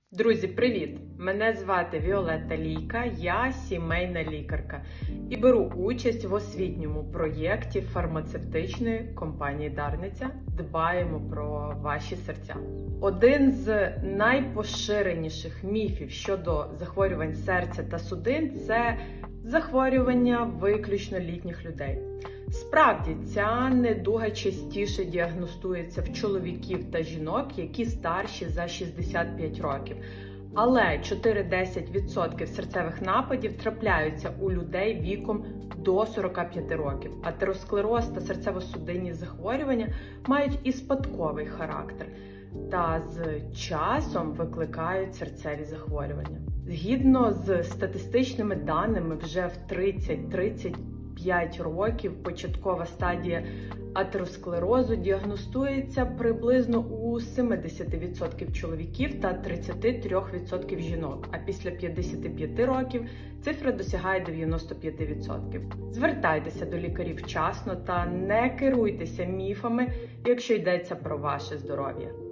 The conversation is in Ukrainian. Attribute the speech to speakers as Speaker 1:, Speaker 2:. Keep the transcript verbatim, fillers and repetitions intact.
Speaker 1: Друзі, привіт! Мене звати Віолетта Лійка, я сімейна лікарка і беру участь в освітньому проєкті фармацевтичної компанії Дарниця «Дбаємо про ваші серця». Один з найпоширеніших міфів щодо захворювань серця та судин – це захворювання виключно літніх людей. Справді, ця недуга частіше діагностується в чоловіків та жінок, які старші за шістдесят п'ять років. Але чотири-десять відсотків серцевих нападів трапляються у людей віком до сорока п'яти років. Атеросклероз та серцево-судинні захворювання мають і спадковий характер та з часом викликають серцеві захворювання. Згідно з статистичними даними, вже в тридцять-тридцять п'ять років початкова стадія атеросклерозу діагностується приблизно у сімдесят відсотків чоловіків та тридцять три відсотки жінок, а після п'ятдесят п'ять років цифра досягає дев'яносто п'ять відсотків. Звертайтеся до лікарів вчасно та не керуйтеся міфами, якщо йдеться про ваше здоров'я.